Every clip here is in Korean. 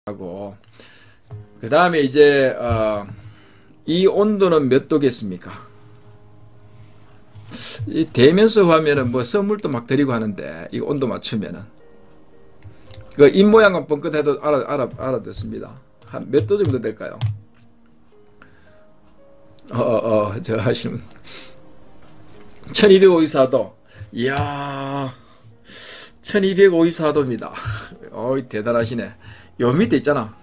하고, 그 다음에 이제 이 온도는 몇 도겠습니까? 이 대면서 화면은 뭐 선물도 막 드리고 하는데 이 온도 맞추면은 그 입 모양만 뻥끗해도 알아듣습니다. 한 몇 도 정도 될까요? 저 하시면 1254도. 이야, 1254도입니다. 어이, 대단하시네. 요 밑에 있잖아.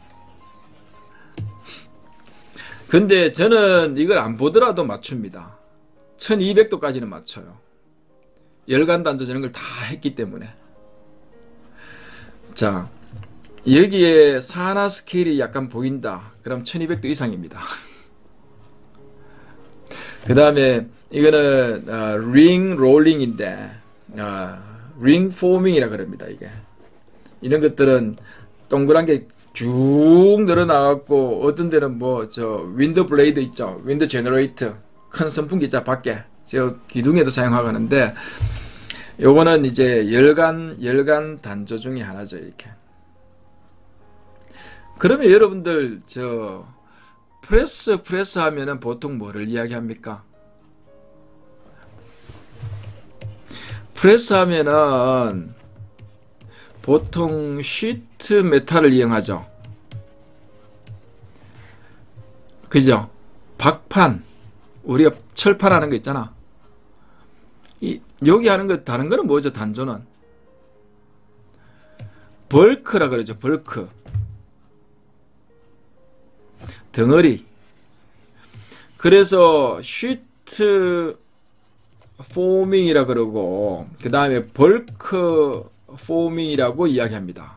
근데 저는 이걸 안 보더라도 맞춥니다. 1200도까지는 맞춰요. 열간 단조 저런 걸 다 했기 때문에. 자, 여기에 산화 스케일이 약간 보인다. 그럼 1200도 이상입니다. 그 다음에 이거는 링 롤링인데 링 포밍이라 그럽니다. 이게 이런 것들은 동그란 게 쭉 늘어나갖고 어떤 데는 뭐 저 윈드 블레이드 있죠. 윈드 제너레이터 큰 선풍기 있자 밖에 저 기둥에도 사용하는데 요거는 이제 열간 단조 중에 하나죠. 이렇게. 그러면 여러분들 저 프레스 하면은 보통 뭐를 이야기합니까? 프레스 하면은 보통 시트 메탈을 이용하죠. 그죠? 박판, 우리가 철판 하는 거 있잖아. 여기 하는 거, 다른 거는 뭐죠? 단조는 벌크라 그러죠. 벌크, 덩어리. 그래서 시트 포밍이라 그러고 그 다음에 벌크 포밍이라고 이야기합니다.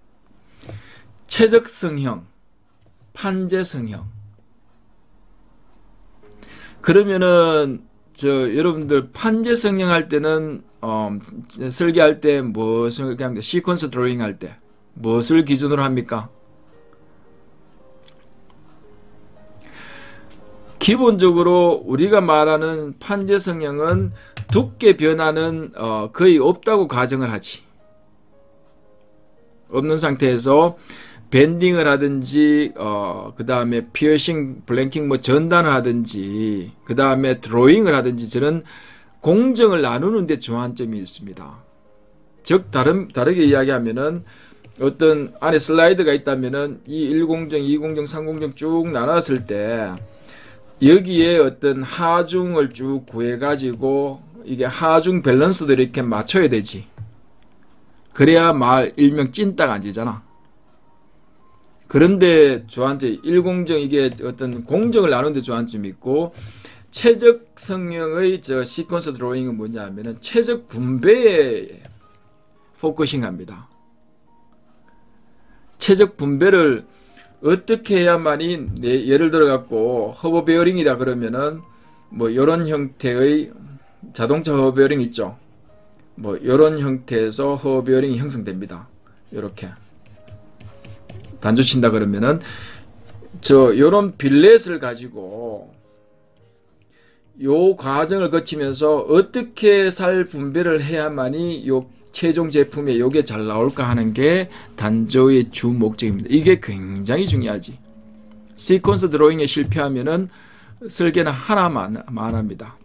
최적성형, 판재성형. 그러면은 여러분들 판재성형 할 때는 설계할 때 무엇을 이렇게 합니까? 시퀀스 드로잉 할 때 무엇을 기준으로 합니까? 기본적으로 우리가 말하는 판재성형은 두께 변화는 거의 없다고 가정을 하지. 없는 상태에서 밴딩을 하든지 그 다음에 피어싱, 블랭킹 뭐 전단을 하든지 그 다음에 드로잉을 하든지 저는 공정을 나누는 데 중요점이 있습니다. 즉 다르게 이야기하면은 어떤 안에 슬라이드가 있다면은 이 1공정, 2공정, 3공정 쭉 나눴을 때 여기에 어떤 하중을 쭉 구해가지고 이게 하중 밸런스도 이렇게 맞춰야 되지. 그래야 일명 찐딱 안 지잖아. 그런데 저한테 1공정 이게 어떤 공정을 나누는 데 조한점이 있고 최적 성형의 시퀀스 드로잉은 뭐냐 하면은 최적 분배에 포커싱 합니다. 최적 분배를 어떻게 해야만이 예를 들어 갖고 허브 베어링이다 그러면은 뭐 요런 형태의 자동차 허브 베어링 있죠. 뭐 요런 형태에서 허브 베어링이 형성됩니다. 요렇게 단조 친다 그러면은 요런 빌렛을 가지고 요 과정을 거치면서 어떻게 살 분배를 해야만이 요 최종 제품에 요게 잘 나올까 하는 게 단조의 주 목적입니다. 이게 굉장히 중요하지. 시퀀스 드로잉에 실패하면은 설계는 하나만 합니다.